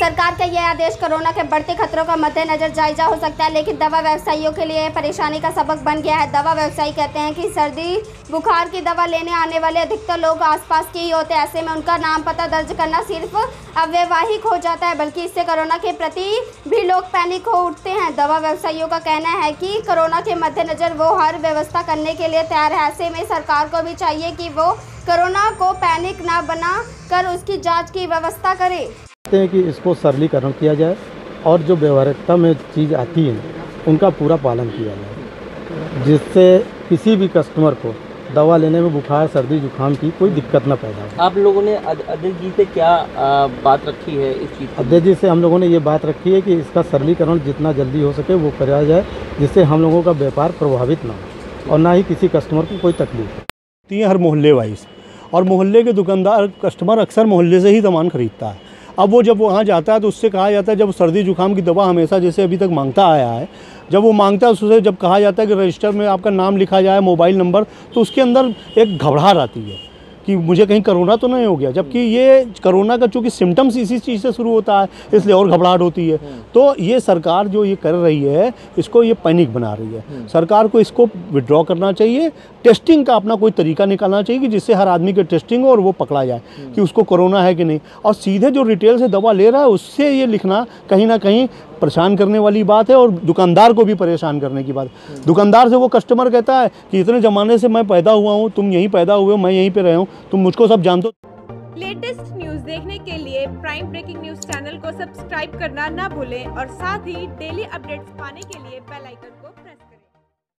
सरकार का यह आदेश कोरोना के बढ़ते खतरों का मद्देनजर जायजा हो सकता है, लेकिन दवा व्यवसायियों के लिए परेशानी का सबक बन गया है। दवा व्यवसायी कहते हैं कि सर्दी बुखार की दवा लेने आने वाले अधिकतर लोग आसपास के ही होते हैं। ऐसे में उनका नाम पता दर्ज करना सिर्फ अवैवाहिक हो जाता है, बल्कि इससे कोरोना के प्रति भी लोग पैनिक हो उठते हैं। दवा व्यवसायियों का कहना है कि कोरोना के मद्देनजर वो हर व्यवस्था करने के लिए तैयार है। ऐसे में सरकार को भी चाहिए कि वो कोरोना को पैनिक ना बना कर उसकी जांच की व्यवस्था करे। हैं कि इसको सरलीकरण किया जाए और जो व्यवहारिकता में चीज़ आती है उनका पूरा पालन किया जाए, जिससे किसी भी कस्टमर को दवा लेने में बुखार सर्दी जुकाम की कोई दिक्कत ना पैदा हो। आप लोगों ने अध्यक्ष जी से क्या बात रखी है इस चीज़? अध्यक्ष जी से हम लोगों ने ये बात रखी है कि इसका सरलीकरण जितना जल्दी हो सके वो कराया जाए, जिससे हम लोगों का व्यापार प्रभावित ना हो और ना ही किसी कस्टमर को कोई तकलीफ हो। हर मोहल्ले वाइज और मोहल्ले के दुकानदार कस्टमर अक्सर मोहल्ले से ही सामान खरीदता है। अब वो जब वहाँ जाता है तो उससे कहा जाता है, जब सर्दी जुकाम की दवा हमेशा जैसे अभी तक मांगता आया है, जब वो मांगता है उससे जब कहा जाता है कि रजिस्टर में आपका नाम लिखा जाए मोबाइल नंबर, तो उसके अंदर एक घबराहट आती है कि मुझे कहीं कोरोना तो नहीं हो गया, जबकि ये कोरोना का चूँकि सिम्टम्स इसी चीज़ से शुरू होता है, इसलिए और घबराहट होती है। तो ये सरकार जो ये कर रही है इसको ये पैनिक बना रही है। सरकार को इसको विड्रॉ करना चाहिए, टेस्टिंग का अपना कोई तरीका निकालना चाहिए कि जिससे हर आदमी के टेस्टिंग हो और वो पकड़ा जाए कि उसको कोरोना है कि नहीं। और सीधे जो रिटेल से दवा ले रहा है उससे ये लिखना कहीं ना कहीं परेशान करने वाली बात है और दुकानदार को भी परेशान करने की बात है। दुकानदार से वो कस्टमर कहता है कि इतने ज़माने से मैं पैदा हुआ हूँ, तुम यहीं पैदा हुए हो, मैं यहीं पे रहा हूँ, तुम मुझको सब जानते हो। लेटेस्ट न्यूज़ देखने के लिए प्राइम ब्रेकिंग न्यूज़ चैनल को सब्सक्राइब करना ना भूलें और साथ ही डेली अपडेट्स पाने के लिए बेल आइकन को